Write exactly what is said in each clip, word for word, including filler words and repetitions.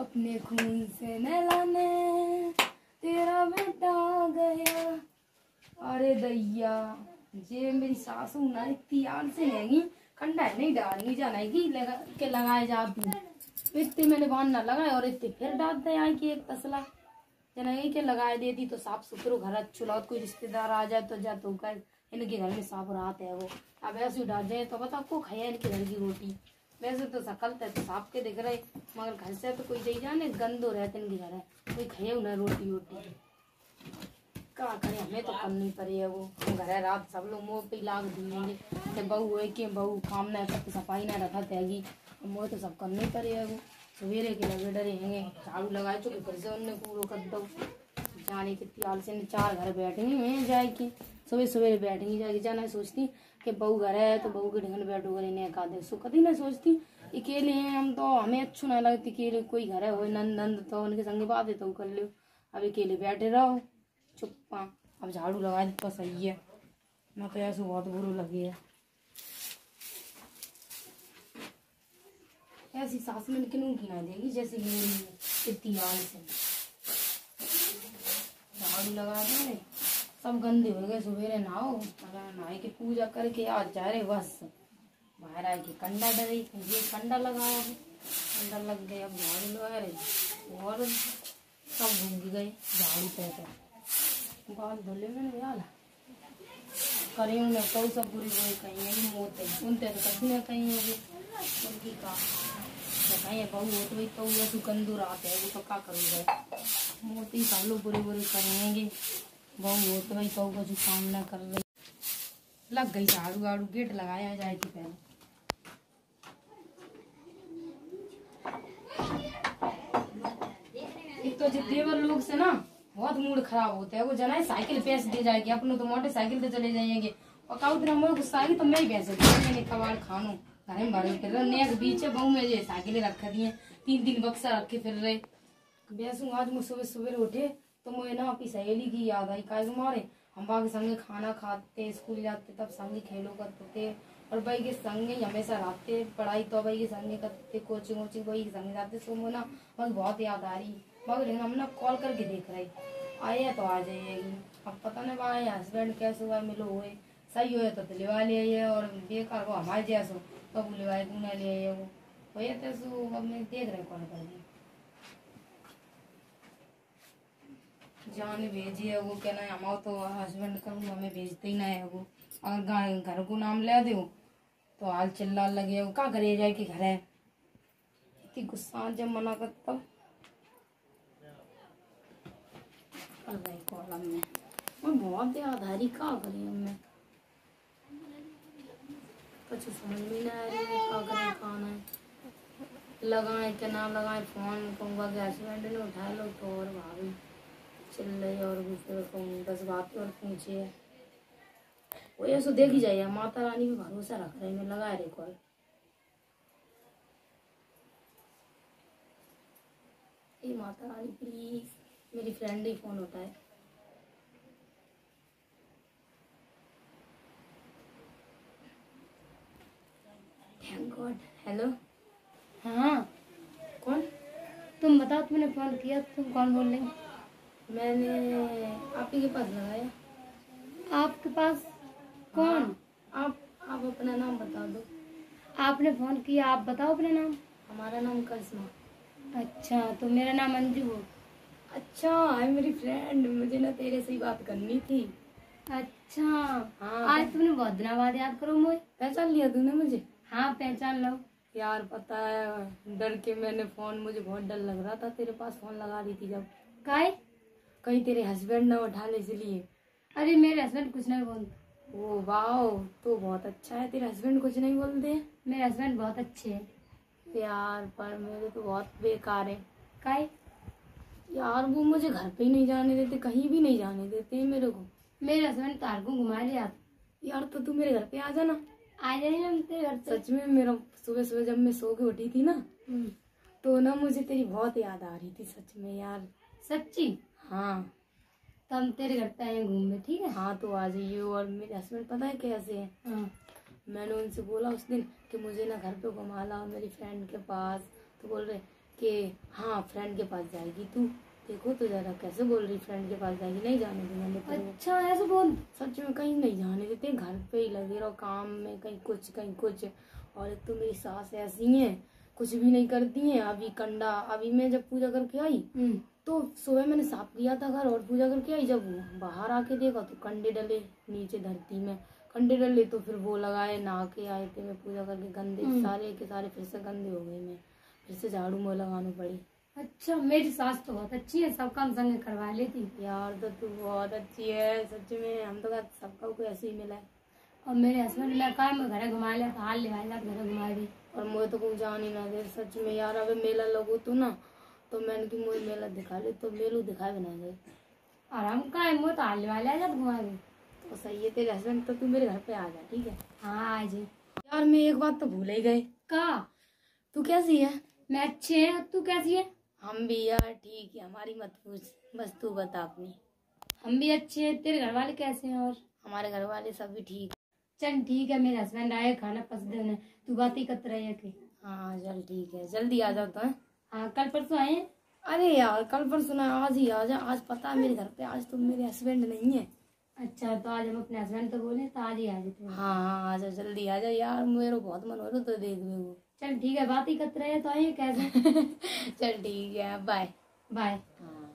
अपने खून से नहलाने तेरा बेटा गया। अरे दैया ये मेरी सासू ना इतनी याद से हैगी कंडा नहीं डालनी जानेगी लगा के लगाए जाती इतने मैंने बांध ना लगाए और इतने फिर डाल दे आई कि एक तसला जनेगी के लगाए देती तो साफ सुथरो घर अच्छा कोई रिश्तेदार आ जाए तो जा तो कर इनके घर में साफ रात है वो अब ऐसे डाल जाए तो बता को खाया इनके घर की रोटी। वैसे तो सकल तो साफ के दिख रहे मगर घर से तो कोई जाई जाने गंदो रहते इनके घर है कोई खाए ना रोटी वोटी क्या करे हमें तो करनी पड़ी है वो घर है रात सब लोग मुँह पे लाग दिएंगे बहू है कि बहू काम ना सफाई ना रखा तेगी मुँह तो सब करनी पड़ी है वो सवेरे के लगे डरे हैं झाड़ू लगाए चुके फिर से उनने कूड़ो कर दो जाने कितनी आल से चार घर बैठेंगे मैं जाएगी सुबह सवेरे बैठेंगी जाएगी जाना सोचती कि बहू घर है तो बहू के ढंग बैठो घर इन्हें का दे सो कभी ना सोचती अकेले हैं हम तो हमें अच्छू ना लगती अकेले कोई घर है हो नंद नंद तो उनके संग बात है तो कर लो अब अकेले बैठे रहो चुप्पा अब झाड़ू लगा दे तो सही है ना तो ऐसा बहुत बुरा लगे है ऐसी सास में किनू की ना देगी जैसे इतनी आल से झाड़ू लगा दे सब गंदे हो गए सवेरे नहाओ नहाए के पूजा करके आज जा रहे बस बाहर आए के कंडा डरे ये कंडा लगाया कंडा लग गया अब झाड़ू लगा रहे और सब घूम गए झाड़ू पे बाल धोले मैंने यार करे उन्हें कौ सब बुरी बुरी कहीं है मोते उनते तो कभी ना कहीं होगी उनकी का कहीं बहू हो तो भाई तो ये गंदू रात है वो तो क्या करूँगा मोती सब लोग बुरी बुरी करेंगे बहू हो तो भाई तो कुछ काम ना कर रही लग गई झाड़ू वाड़ू गेट लगाया जाएगी पहले एक तो जो देवर लोग से ना बहुत मूड खराब होता है वो जना साइकिल पैसे दे जाएगी अपने तो मोटरसाइकिल से चले जाएंगे और काउ दिन मोर गुस्सा आएगी तो मैं ही पैसे दूंगी कबाड़ खानो घर में भरे फिर रहे के बीच बहू में ये साइकिलें रख दी है तीन तीन बक्सा रखे फिर रहे बेसू आज मुझे सुबह सुबह उठे तो मुझे ना अपनी सहेली की याद आई काय मारे हम बाकी संगे खाना खाते स्कूल जाते तब संगे खेलो करते थे और भाई के संगे हमेशा रहते पढ़ाई तो भाई के संगे करते कोचिंग वोचिंग भाई के संगे जाते सो ना मुझे बहुत याद आ रही मगर हम ना कॉल करके देख रहे आए तो आ जाइएगी अब पता नहीं भाई हस्बैंड कैसे हुआ मिलो हुए सही हुए तो लेवा ले आइए और बेकार को हमारे जैसो कब लेवाए गुना ले आइए वो भैया तो अब मैं देख रहे कॉल कर जाने भेजिए वो क्या ना हमारा तो हस्बैंड का हमें भेजते ही ना है वो अगर घर को नाम ले दो तो हाल चिल्ला लगे वो क्या करे जाए कि घर है इतनी गुस्सा जब मना कर तब कॉलम में मैं बहुत याद आ रही क्या करी हमने कुछ समझ में ना आ रही है क्या करें खाना है लगाए क्या ना लगाए फोन कहूँगा कि हस्बैंड ने उठा लो तो और भाभी चिल रही और फिर कहूँ दस बात और पूछिए वो ये सो देखी जाइए माता रानी में भरोसा रख रहे मैं लगा रही कॉल ये माता रानी प्लीज मेरी फ्रेंड ही फोन उठाए थैंक गॉड हेलो हाँ कौन तुम बताओ तुमने फोन किया तुम कौन बोल रही मैंने आप ही के पास लगाया आपके पास कौन हाँ, आप आप अपना नाम बता दो आपने फोन किया आप बताओ अपना नाम हमारा नाम करिश्मा अच्छा तो मेरा नाम अंजू हो अच्छा है मेरी फ्रेंड मुझे ना तेरे से ही बात करनी थी अच्छा हाँ आज तुमने बहुत दिनों बाद याद करो मुझे पहचान लिया तूने मुझे हाँ पहचान लो यार पता है डर के मैंने फोन मुझे बहुत डर लग रहा था तेरे पास फोन लगा रही थी जब काय कहीं तेरे हस्बैंड ना उठा ले इसलिए अरे मेरे हस्बैंड कुछ नहीं बोलते ओ वाह तो बहुत अच्छा है तेरे हस्बैंड कुछ नहीं बोलते मेरे हस्बैंड बहुत अच्छे हैं यार पर मेरे तो बहुत बेकार है काय यार वो मुझे घर पे ही नहीं जाने देते कहीं भी नहीं जाने देते मेरे को मेरे हस्बैंड कार को घुमा लिया यार तो तू मेरे घर पे आ जाना आ जाइए हम तेरे घर पे सच में मेरा सुबह सुबह जब मैं सो के उठी थी ना तो ना मुझे तेरी बहुत याद आ रही थी सच में यार सच्ची हाँ तो हम तेरे घर पे आए घूमने ठीक है हाँ तो आ जाइए और मेरे हस्बैंड पता है कैसे है हाँ मैंने उनसे बोला उस दिन कि मुझे ना घर पे घुमा ला मेरी फ्रेंड के पास तो बोल रहे कि हाँ फ्रेंड के पास जाएगी तू। देखो तो जरा कैसे बोल रही, फ्रेंड के पास जाएगी, नहीं जाने देंगे हम लोग। अच्छा ऐसे बोल, सच में कहीं नहीं जाने देते, घर पे ही लगे रहो काम में, कहीं कुछ कहीं कुछ। और एक तो मेरी सास ऐसी है, कुछ भी नहीं करती है। अभी कंडा, अभी मैं जब पूजा करके आई तो सुबह मैंने साफ किया था घर और पूजा करके आई, जब बाहर आके देखा तो कंडे डले नीचे धरती में, कंडे डले तो फिर वो लगाए, नहा के आए थे मैं पूजा करके, गंदे सारे के सारे फिर से गंदे हो गए, मैं फिर से झाड़ू मोड़ लगानी पड़ी। अच्छा मेरी सास तो बहुत अच्छी है, सब काम संग करवा लेती। यार तो तू बहुत अच्छी है सच में, हम तो सबका को ऐसे ही मिला है। और मेरे हस्बैंड मैं काम घर घुमा लिया तो हाल ले घर घुमा दी, और मुझे तो कोई जान ही ना दे सच में। यार अबे मेला लगो तू ना तो मैंने की मुझे मेला दिखा ले, तो मेलू दिखाए बना गए आराम का है, मुझे तो हाल वाला जब घुमा दे तो सही है। तेरे हस्बैंड तो तू मेरे घर पे आ जा, ठीक है? हाँ आ जाए। यार मैं एक बात तो भूल ही गए। का? तू कैसी है? मैं अच्छी है, तू कैसी है? हम भी यार ठीक है, हमारी मत पूछ, बस तू बता अपनी। हम भी अच्छे हैं। तेरे घर वाले कैसे हैं? और हमारे घर वाले सब भी ठीक। चल ठीक है, मेरे हस्बैंड आए खाना पसंद है, तू बात ही करते रहे के। हाँ चल ठीक है, जल्दी आ जाओ तो है। हाँ कल परसों आए। अरे यार कल परसों ना, आज ही आ जा। आज पता है मेरे घर पे आज तो मेरे हस्बैंड नहीं है। अच्छा तो आज हम अपने हस्बैंड तो बोले तो आज ही आ जाते हैं। हाँ हाँ आ जाओ, जल्दी आ जाओ यार, मेरे बहुत मन हो रहा तो देख लो वो। चल ठीक है, बात ही करते रहे तो आइए कैसे। चल ठीक है, बाय बाय। हाँ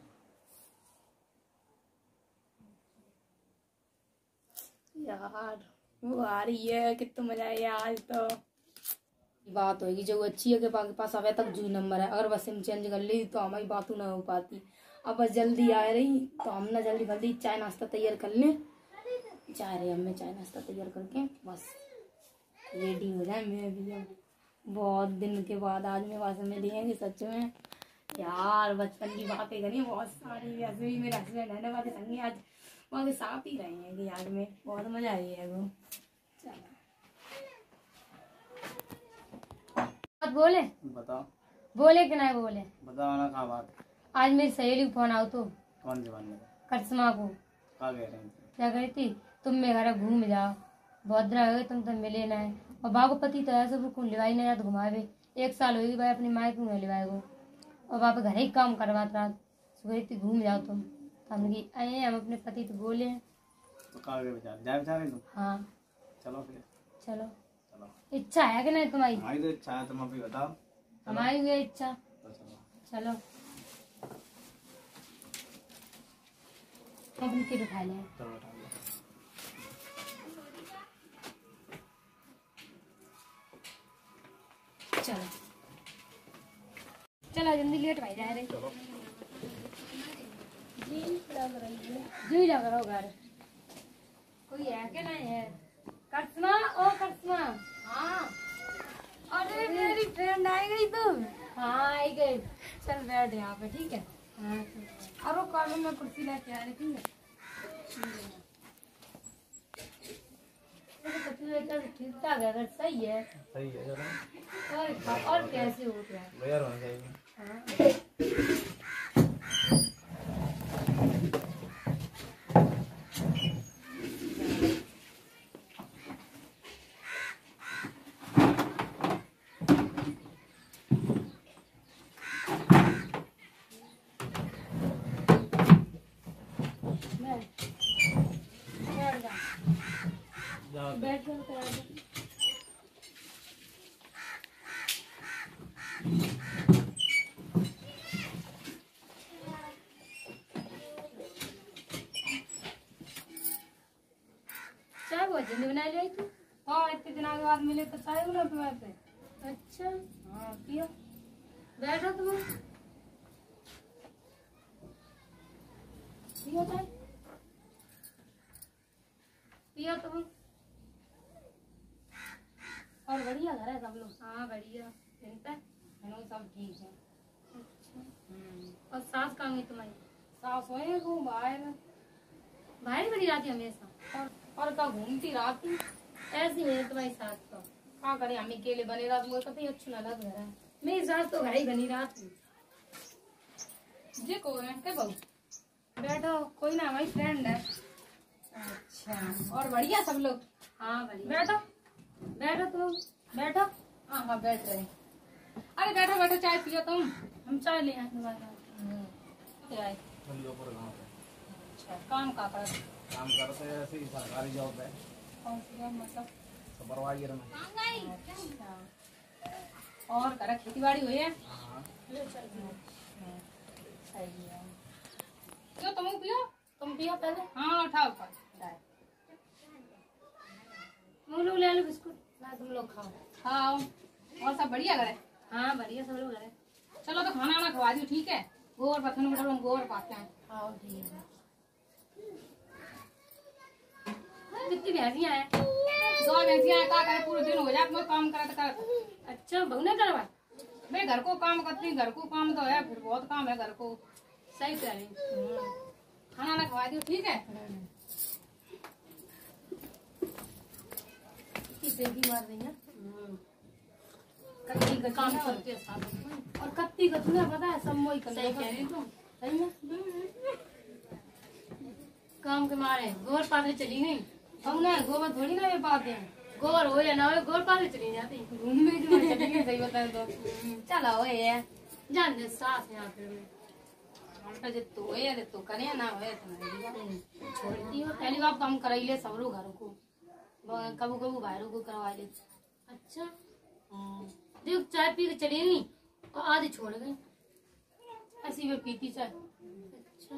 यार वो आ रही है, कितना मजा आया आज तो। बात होगी जो अच्छी है के पास अवे तक जू नंबर है, अगर बस सिम चेंज कर ली तो हमारी बात ना हो पाती। अब बस जल्दी आ रही तो हम ना जल्दी जल्दी चाय नाश्ता तैयार कर लें, चाह रही हमें चाय नाश्ता तैयार करके बस रेडी हो जाए। मैं भी अब बहुत दिन के बाद आज मेरे पास में दिएंगे सच में। यार बचपन की बातें करी बहुत सारी, ऐसे भी मेरे हस्बैंड रहने वाले संगे आज वहाँ के साथ ही रहेंगे यार में, बहुत मजा आई है वो। चलो बोले बताओ, बोले कि नहीं बोले बताओ ना कहाँ बात। आज मेरी सहेली फोन आओ तो। कौन सी बात? करिश्मा को। क्या कह रही थी? क्या कही थी, तुम मेरे घर घूम जाओ, बहुत दिन हो गए तुम तो मिले ना है। और बाबू पति तो ऐसे वो लिवाई नहीं जात घुमावे, एक साल होगी भाई अपनी माँ को लिवाए को, और बाप घर ही काम करवाता रहा। सुबह घूम जाओ तुम, तो हम आए हम अपने पति तो बोले तो कहाँ गए विचार, जाए विचार तुम? हाँ चलो फिर चलो। चलो इच्छा है कि नहीं तुम्हारी? हमारी तो इच्छा है, तुम अभी बताओ। हमारी भी इच्छा। तो चलो चलो अब नीचे बिठा लें। चलो उठा लो। चलो चलो जल्दी लेट भाई जा रहे। चलो जी लग रही है, जी लग रहा हो घर कोई है कि नहीं है? करिश्मा ओ करिश्मा। हाँ अरे मेरी फ्रेंड आ गई तुम? हाँ आई गई। चल बैठ यहाँ पे ठीक है। हाँ अरे कल मैं कुर्सी लेके आ रही थी। ठीक ठाक है अगर सही है। सही है चलो। और और कैसे हो गया? बढ़िया होना चाहिए। हाँ बैठ जाओ तो चाय बहुत जल्दी बना लिया तू। हाँ इतने दिनों के बाद मिले तो चाय बना तुम्हारे पे। अच्छा हाँ पियो, बैठो तुम पियो चाय पियो तुम। और बढ़िया घर है सब लोग? हाँ बढ़िया, चिंता है सब ठीक है। अच्छा और सास कहाँ गई तुम्हारी? सास वही घूम बाहर बाहर बड़ी रहती हमेशा, और और का घूमती रहती ऐसी है तुम्हारी सास तो। क्या करे हम अकेले बने रात मुझे कभी अच्छा ना लग रहा है। मेरी सास तो घर ही बनी रात जी को है क्या बहू? बैठो कोई ना, हमारी फ्रेंड है। अच्छा और बढ़िया सब लोग? हाँ बढ़िया। बैठो बैठो तुम बैठो। हाँ हाँ बैठ रहे। अरे बैठो बैठो, चाय पियो तुम। हम चाय ले आए तुम्हारे चाय। बंदोपुर गाँव पे अच्छा, काम का कर काम करते हैं, ऐसे ही सरकारी जॉब है, कौन सी जॉब मतलब? सुपरवाइजर में। अच्छा। और कर खेती बाड़ी हुई है? हाँ सही है। क्यों तुम पियो? तुम पियो पहले। हाँ उठाओ पर तुम लोग ले लो बिस्कुट, ना तुम लोग खाओ। खाओ। और सब बढ़िया करे? हाँ बढ़िया, सब लोग है। चलो तो खाना वाना खवा दियो, ठीक है? गोबर पत्थर में हम गोबर पाते हैं। खाओ ठीक है। कितनी भैंसियाँ हैं? दो भैंसियाँ हैं, क्या करे पूरे दिन हो जाए, मैं काम करत करत। अच्छा बहू ने करवा? मैं घर को काम करती हूँ, घर को काम तो है, फिर बहुत काम है घर को। सही कह रही। खाना ना खवा दियो, ठीक है? किसे भी मार रही है कच्ची का काम करते हैं साथ में। और कत्ती का तुम्हें पता है, सब मोई कर सही कह रही तुम। सही है। काम के मारे गोबर पाते चली नहीं। हम ना गोबर थोड़ी ना वे पाते हैं, गोबर हो या ना हो गोबर पाते चली जाती। घूमने की मैं चली गई, सही बताए तो। चला हो ये जान दे सास यहाँ फिर में हमका जे तो है या तो करे ना होए तो नहीं छोड़ती हो। पहली बार काम कराइले सब लोग घरों को, कबू कबू बाहरों को करवा ले। अच्छा देख चाय पी के चली नहीं और आधी छोड़ गई। ऐसी में पीती चाय। अच्छा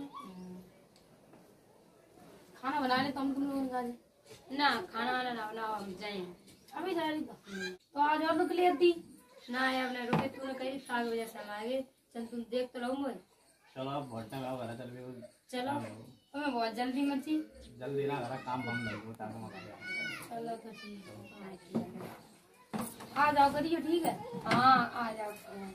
खाना बना ले तो हम तुम लोग खा ले। ना खाना वाना ना बनाओ, हम जाए अभी जा रही तो तो आज और रुक लेती ना है। अपने रुके तूने कही सात बजे से हम आगे। चल तुम देख तो रहूंगे। चलो अब बहुत टाइम आओ घर चल भी चलो तुम्हें बहुत जल्दी मची। जल्दी ना घर काम बंद नहीं होता तो मत चलो तो ठीक है। आ जाओ करिए, ठीक है? हाँ आ जाओ।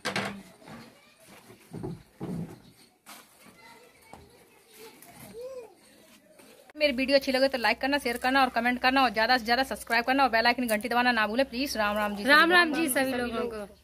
मेरी वीडियो अच्छी लगे तो लाइक करना, शेयर करना और कमेंट करना और ज्यादा से ज्यादा सब्सक्राइब करना और बेल आइकन घंटी दबाना ना भूले प्लीज। राम राम जी। राम राम जी सभी लोगों को।